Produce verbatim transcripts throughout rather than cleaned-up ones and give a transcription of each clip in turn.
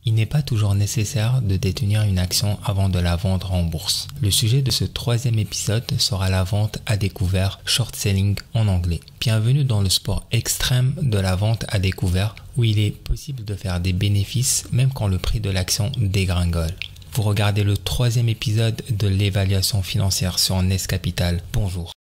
Il n'est pas toujours nécessaire de détenir une action avant de la vendre en bourse. Le sujet de ce troisième épisode sera la vente à découvert, short selling en anglais. Bienvenue dans le sport extrême de la vente à découvert où il est possible de faire des bénéfices même quand le prix de l'action dégringole. Vous regardez le troisième épisode de l'évaluation financière sur Nest Capital. Bonjour.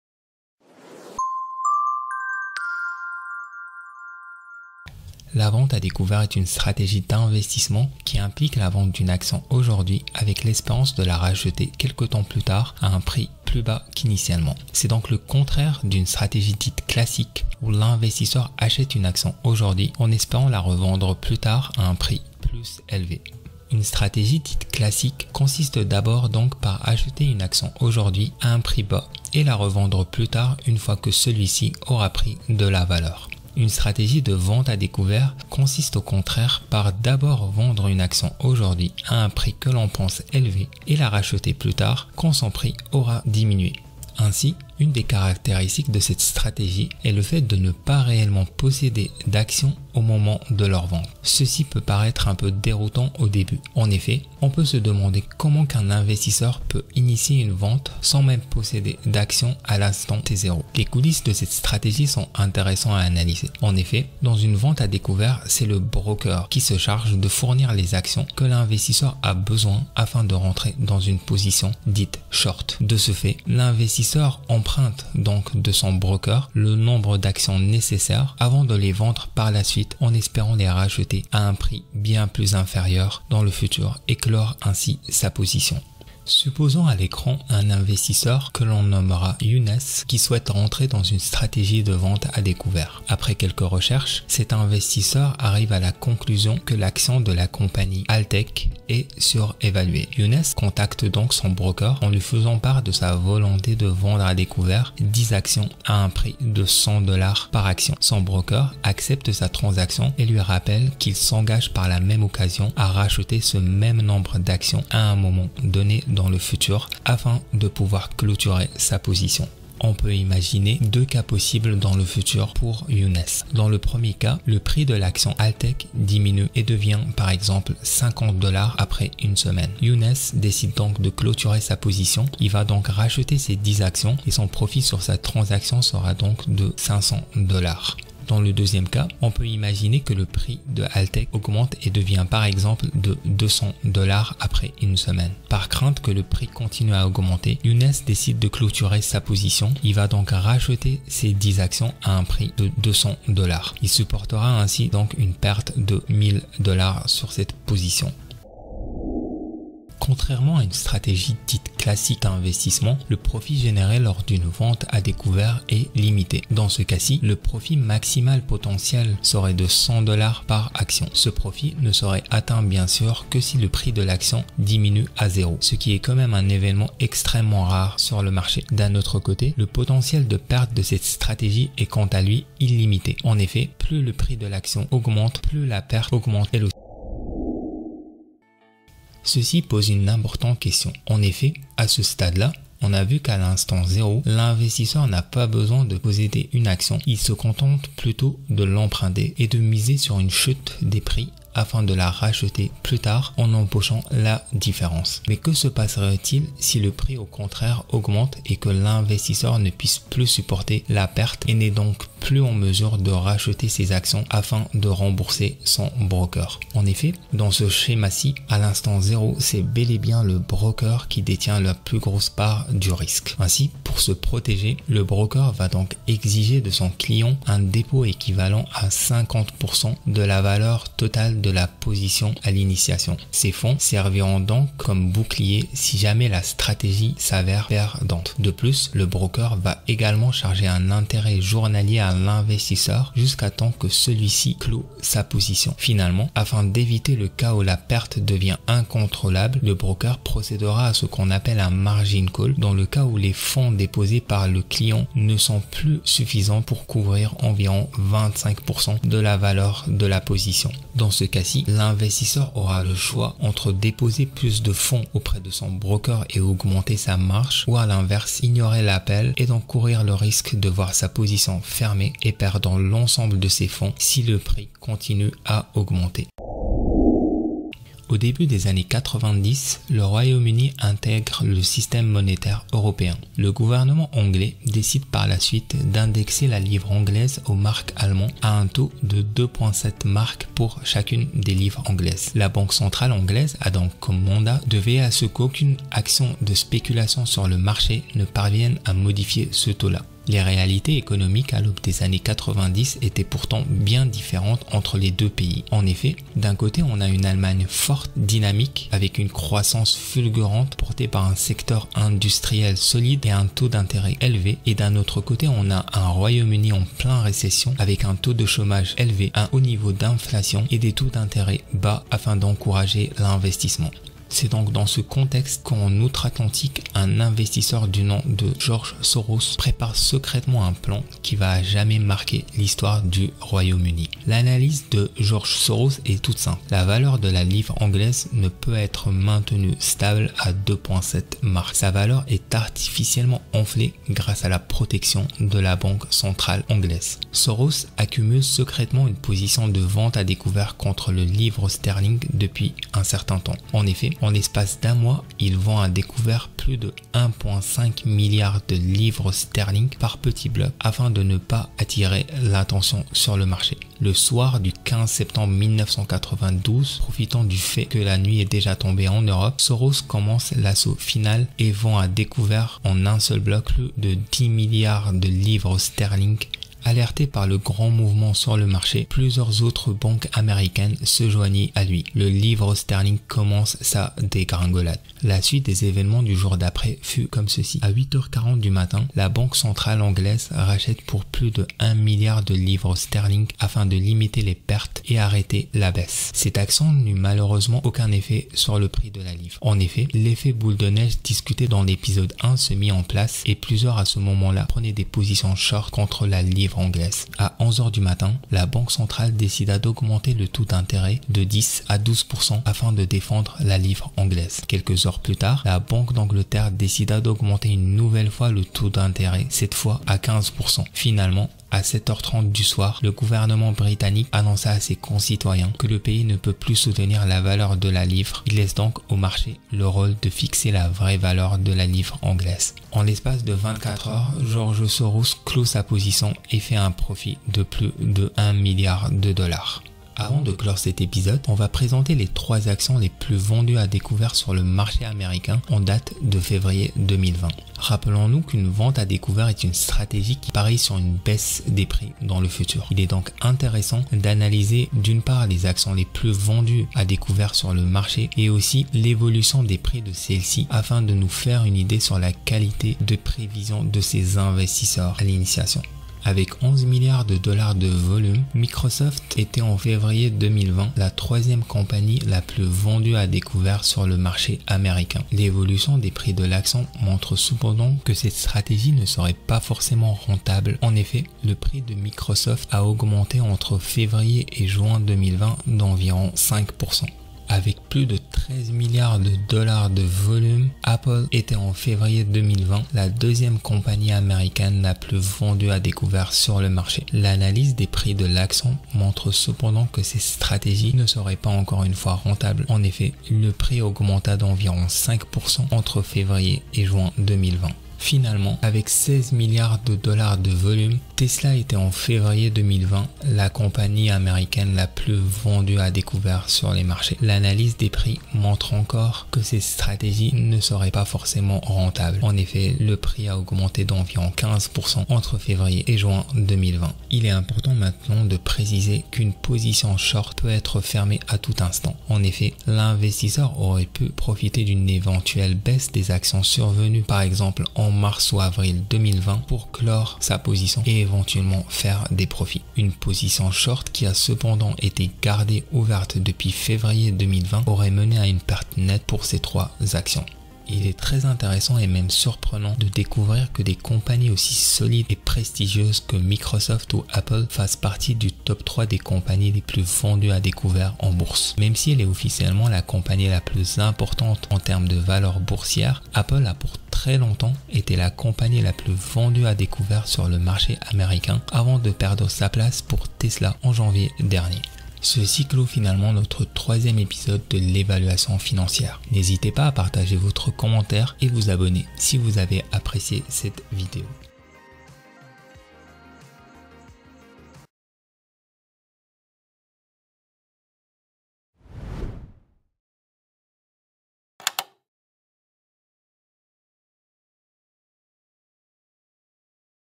La vente à découvert est une stratégie d'investissement qui implique la vente d'une action aujourd'hui avec l'espérance de la racheter quelque temps plus tard à un prix plus bas qu'initialement. C'est donc le contraire d'une stratégie dite classique où l'investisseur achète une action aujourd'hui en espérant la revendre plus tard à un prix plus élevé. Une stratégie dite classique consiste d'abord donc par acheter une action aujourd'hui à un prix bas et la revendre plus tard une fois que celui-ci aura pris de la valeur. Une stratégie de vente à découvert consiste au contraire par d'abord vendre une action aujourd'hui à un prix que l'on pense élevé et la racheter plus tard quand son prix aura diminué. Ainsi, une des caractéristiques de cette stratégie est le fait de ne pas réellement posséder d'actions au moment de leur vente. Ceci peut paraître un peu déroutant au début. En effet, on peut se demander comment qu'un investisseur peut initier une vente sans même posséder d'actions à l'instant T zéro. Les coulisses de cette stratégie sont intéressantes à analyser. En effet, dans une vente à découvert, c'est le broker qui se charge de fournir les actions que l'investisseur a besoin afin de rentrer dans une position dite short. De ce fait, l'investisseur emprunte donc de son broker le nombre d'actions nécessaires avant de les vendre par la suite en espérant les racheter à un prix bien plus inférieur dans le futur et clore ainsi sa position. Supposons à l'écran un investisseur que l'on nommera Younes qui souhaite rentrer dans une stratégie de vente à découvert. Après quelques recherches, cet investisseur arrive à la conclusion que l'action de la compagnie Altec est surévaluée. Younes contacte donc son broker en lui faisant part de sa volonté de vendre à découvert dix actions à un prix de cent dollars par action. Son broker accepte sa transaction et lui rappelle qu'il s'engage par la même occasion à racheter ce même nombre d'actions à un moment donné dans le futur afin de pouvoir clôturer sa position. On peut imaginer deux cas possibles dans le futur pour Younes. Dans le premier cas, le prix de l'action Altec diminue et devient par exemple cinquante dollars après une semaine. Younes décide donc de clôturer sa position. Il va donc racheter ses dix actions et son profit sur sa transaction sera donc de cinq cents dollars. Dans le deuxième cas, on peut imaginer que le prix de Altec augmente et devient par exemple de deux cents dollars après une semaine. Par crainte que le prix continue à augmenter, Younes décide de clôturer sa position. Il va donc racheter ses dix actions à un prix de deux cents dollars. Il supportera ainsi donc une perte de mille dollars sur cette position. Contrairement à une stratégie dite classique d'investissement, le profit généré lors d'une vente à découvert est limité. Dans ce cas-ci, le profit maximal potentiel serait de cent dollars par action. Ce profit ne serait atteint bien sûr que si le prix de l'action diminue à zéro, ce qui est quand même un événement extrêmement rare sur le marché. D'un autre côté, le potentiel de perte de cette stratégie est quant à lui illimité. En effet, plus le prix de l'action augmente, plus la perte augmente elle aussi. Ceci pose une importante question. En effet, à ce stade-là, on a vu qu'à l'instant zéro, l'investisseur n'a pas besoin de posséder une action. Il se contente plutôt de l'emprunter et de miser sur une chute des prix afin de la racheter plus tard en empochant la différence. Mais que se passerait-il si le prix au contraire augmente et que l'investisseur ne puisse plus supporter la perte et n'est donc plus en mesure de racheter ses actions afin de rembourser son broker? En effet, dans ce schéma-ci, à l'instant zéro, c'est bel et bien le broker qui détient la plus grosse part du risque. Ainsi, pour se protéger, le broker va donc exiger de son client un dépôt équivalent à cinquante pour cent de la valeur totale de la position à l'initiation. Ces fonds serviront donc comme bouclier si jamais la stratégie s'avère perdante. De plus, le broker va également charger un intérêt journalier à l'investisseur jusqu'à temps que celui-ci clôt sa position. Finalement, afin d'éviter le cas où la perte devient incontrôlable, le broker procédera à ce qu'on appelle un margin call dans le cas où les fonds déposés par le client ne sont plus suffisants pour couvrir environ vingt-cinq pour cent de la valeur de la position. Dans ce cas-ci, l'investisseur aura le choix entre déposer plus de fonds auprès de son broker et augmenter sa marge, ou à l'inverse, ignorer l'appel et donc courir le risque de voir sa position fermée et perdre l'ensemble de ses fonds si le prix continue à augmenter. Au début des années quatre-vingt-dix, le Royaume-Uni intègre le système monétaire européen. Le gouvernement anglais décide par la suite d'indexer la livre anglaise aux marques allemandes à un taux de deux virgule sept marques pour chacune des livres anglaises. La Banque centrale anglaise a donc comme mandat de veiller à ce qu'aucune action de spéculation sur le marché ne parvienne à modifier ce taux-là. Les réalités économiques à l'aube des années quatre-vingt-dix étaient pourtant bien différentes entre les deux pays. En effet, d'un côté, on a une Allemagne forte, dynamique, avec une croissance fulgurante portée par un secteur industriel solide et un taux d'intérêt élevé. Et d'un autre côté, on a un Royaume-Uni en pleine récession avec un taux de chômage élevé, un haut niveau d'inflation et des taux d'intérêt bas afin d'encourager l'investissement. C'est donc dans ce contexte qu'en outre-Atlantique, un investisseur du nom de George Soros prépare secrètement un plan qui va à jamais marquer l'histoire du Royaume-Uni. L'analyse de George Soros est toute simple. La valeur de la livre anglaise ne peut être maintenue stable à deux virgule sept marques. Sa valeur est artificiellement enflée grâce à la protection de la Banque centrale anglaise. Soros accumule secrètement une position de vente à découvert contre le livre sterling depuis un certain temps. En effet, en l'espace d'un mois, il vend à découvert plus de un virgule cinq milliard de livres sterling par petit bloc afin de ne pas attirer l'attention sur le marché. Le soir du quinze septembre mille neuf cent quatre-vingt-douze, profitant du fait que la nuit est déjà tombée en Europe, Soros commence l'assaut final et vend à découvert en un seul bloc plus de dix milliards de livres sterling. Alerté par le grand mouvement sur le marché, plusieurs autres banques américaines se joignent à lui. Le livre sterling commence sa dégringolade. La suite des événements du jour d'après fut comme ceci. À huit heures quarante du matin, la Banque centrale anglaise rachète pour plus de un milliard de livres sterling afin de limiter les pertes et arrêter la baisse. Cette action n'eut malheureusement aucun effet sur le prix de la livre. En effet, l'effet boule de neige discuté dans l'épisode un se mit en place et plusieurs à ce moment-là prenaient des positions short contre la livre anglaise. À onze heures du matin, la Banque centrale décida d'augmenter le taux d'intérêt de dix à douze pour cent afin de défendre la livre anglaise. Quelques heures plus tard, la Banque d'Angleterre décida d'augmenter une nouvelle fois le taux d'intérêt, cette fois à quinze pour cent. Finalement, à sept heures trente du soir, le gouvernement britannique annonça à ses concitoyens que le pays ne peut plus soutenir la valeur de la livre. Il laisse donc au marché le rôle de fixer la vraie valeur de la livre anglaise. En l'espace de vingt-quatre heures, George Soros clôt sa position et fait un profit de plus de un milliard de dollars. Avant de clore cet épisode, on va présenter les trois actions les plus vendues à découvert sur le marché américain en date de février deux mille vingt. Rappelons-nous qu'une vente à découvert est une stratégie qui parie sur une baisse des prix dans le futur. Il est donc intéressant d'analyser d'une part les actions les plus vendues à découvert sur le marché et aussi l'évolution des prix de celles-ci afin de nous faire une idée sur la qualité de prévision de ces investisseurs à l'initiation. Avec onze milliards de dollars de volume, Microsoft était en février deux mille vingt la troisième compagnie la plus vendue à découvert sur le marché américain. L'évolution des prix de l'action montre cependant que cette stratégie ne serait pas forcément rentable. En effet, le prix de Microsoft a augmenté entre février et juin deux mille vingt d'environ cinq pour cent. Avec plus de treize milliards de dollars de volume, Apple était en février deux mille vingt la deuxième compagnie américaine la plus vendue à découvert sur le marché. L'analyse des prix de l'action montre cependant que ces stratégies ne seraient pas encore une fois rentables. En effet, le prix augmenta d'environ cinq pour cent entre février et juin deux mille vingt. Finalement, avec seize milliards de dollars de volume, Tesla était en février deux mille vingt la compagnie américaine la plus vendue à découvert sur les marchés. L'analyse des prix montre encore que ces stratégies ne seraient pas forcément rentables. En effet, le prix a augmenté d'environ quinze pour cent entre février et juin deux mille vingt. Il est important maintenant de préciser qu'une position short peut être fermée à tout instant. En effet, l'investisseur aurait pu profiter d'une éventuelle baisse des actions survenues par exemple en mars ou avril deux mille vingt pour clore sa position et éventuellement faire des profits. Une position short qui a cependant été gardée ouverte depuis février deux mille vingt aurait mené à une perte nette pour ces trois actions. Il est très intéressant et même surprenant de découvrir que des compagnies aussi solides et prestigieuses que Microsoft ou Apple fassent partie du top trois des compagnies les plus vendues à découvert en bourse. Même si elle est officiellement la compagnie la plus importante en termes de valeur boursière, Apple a pour très longtemps été la compagnie la plus vendue à découvert sur le marché américain avant de perdre sa place pour Tesla en janvier dernier. Ceci clôt finalement notre troisième épisode de l'évaluation financière. N'hésitez pas à partager votre commentaire et vous abonner si vous avez apprécié cette vidéo.